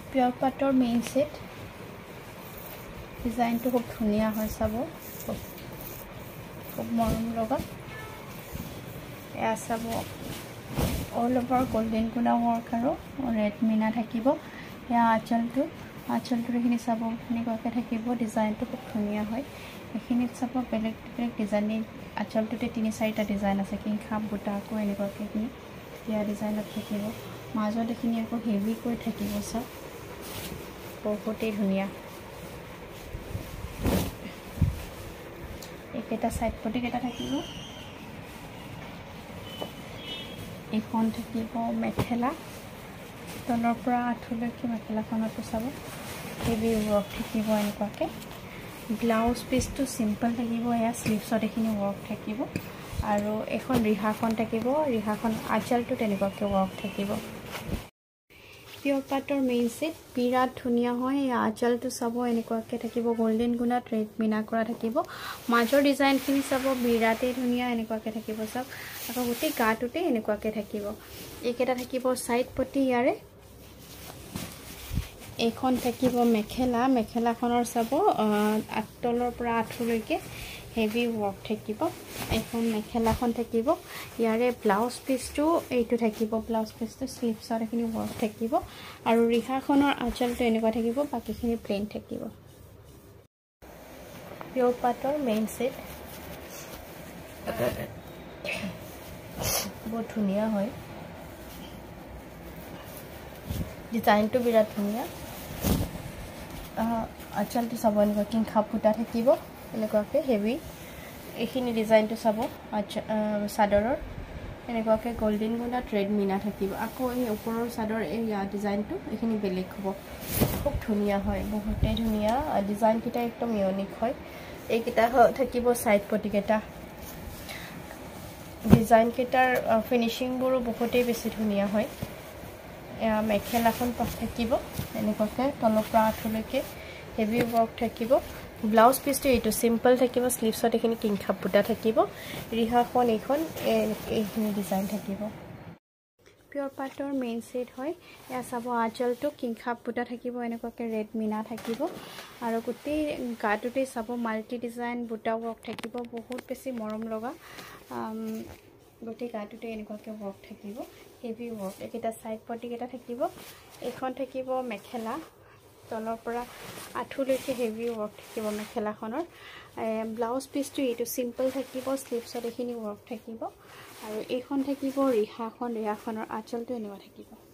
পিয়ৰ পাটৰ main set ডিজাইনটো খুব ধুনীয়া হয় চাব খুব মৰম লগা এয়া চাব অল ওভাৰ গোল্ডেন গুণা ৱৰ্ক আৰু ৰেড মিনা থাকিব এয়া আঁচলটো এইখিনি চাব এনেকুৱাকৈ থাকিব ডিজাইনটো খুব ধুনীয়া হয় এইখিনিত চাব বেলেগ বেলেগ ডিজাইনিং আঁচলটোতে 3-4টা ডিজাইন আছে কিংখাপ বুটা আকৌ এনেকুৱাকৈ এইখিনি এয়া ডিজাইনত থাকিব মাজত এইখিনি আকৌ হেভিকৈ থাকিব চাওক বহুতেই ধুনীয়া এইকেইটা সাইড পটি কেইটা থাকিব এখন থাকিব মেখেলা তলৰ পৰা আঁঠুলৈকে মেখেলাখনতো চাব হেভি ৱৰ্ক থাকিব এনেকুৱাকৈ ব্লাউজ পিচটো সিম্পল থাকিব এয়া স্লিভছত এইখিনি ৱৰ্ক থাকিব আৰু এখন ৰিহাখন থাকিব ৰিহাখন আঁচলটো তেনেকুৱাকৈ ৱৰ্ক থাকিব পিয়ৰ পাটৰ মেইন সেট বিৰাট ধুনীয়া হয় এই আঁচলটো চাব এনেকুৱাকৈ থাকিব গোল্ডেন গুণাত ৰেড মিনা কৰা থাকিব মাজৰ ডিজাইনখিনি চাব বিৰাটেই ধুনীয়া এনেকুৱাকৈ থাকিব চাওক আকৌ গোটেই গাটোতে এনেকুৱাকৈ থাকিব এইকেইটা থাকিব সাইড পটি ইয়াৰে এখন থাকিব মেখেলাখনৰ চাব তলৰ পৰা আঁঠুলৈকে হেভি ৱৰ্ক থাকিব এখন মেখেলাখন থাকিব ইয়াৰে ব্লাউজ পিচটো এইটো থাকিব ব্লাউজ পিচটো স্লিভছত এইখিনি ৱৰ্ক থাকিব আৰু ৰিহাখনৰ আঁচলটো এনেকুৱা থাকিব বাকীখিনি প্লেন থাকিব পিয়ৰ পাটৰ মেইন সেট বহুত ধুনীয়া হয় ডিজাইনটো বিৰাট ধুনীয়া আঁচলটো চাব এনেকুৱা কিংখাপ বুটা থাকিব এনেকুৱাকৈ হেভি এইখিনি ডিজাইনটো চাব চাদৰৰ এনেকুৱাকৈ গোল্ডেন গুণাত ৰেড মিনা থাকিব আকৌ এই ওপৰৰ চাদৰ এই ডিজাইনটো এইখিনি বেলেগ হ'ব খুব ধুনীয়া হয় বহুতেই ধুনীয়া ডিজাইনকেইটা একদম ইউনিক হয় এইকেইটা থাকিব সাইড পটিকেইটা ডিজাইনকেইটাৰ ফিনিচিংবোৰো বহুতেই বেছি ধুনীয়া হয় এয়া মেখেলাখন থাকিব এনেকুৱাকৈ তলৰ পৰা আঁঠুলৈকে হেভি ৱৰ্ক থাকিব ব্লাউজ পিচটো এইটো সিম্পল থাকিব স্লিভছত এইখিনি কিংখাপ বুটা থাকিব ৰিহাখন এইখিনি ডিজাইন থাকিব পিয়ৰ পাটৰ মেইন সেট হয় এয়া চাব আঁচলটো কিংখাপ বুটা থাকিব এনেকুৱাকৈ ৰেড মিনা থাকিব আৰু গোটেই গাটোতেই চাব মাল্টি ডিজাইন বুটা ৱৰ্ক থাকিব বহুত বেছি মৰম লগা গোটেই গাটোতে এনেকুৱাকৈ ৱৰ্ক থাকিব হেভি ৱৰ্ক এইকেইটা সাইড পটিকেইটা থাকিব এখন থাকিব মেখেলা তলৰ পৰা আঁঠুলৈকে হেভি ৱৰ্ক থাকিব মেখেলাখনৰ ব্লাউজ পিচটো এইটো সিম্পল থাকিব স্লিভছত এইখিনি ৱৰ্ক থাকিব আৰু এইখন থাকিব ৰিহাখনৰ আঁচলটো এনেকুৱা থাকিব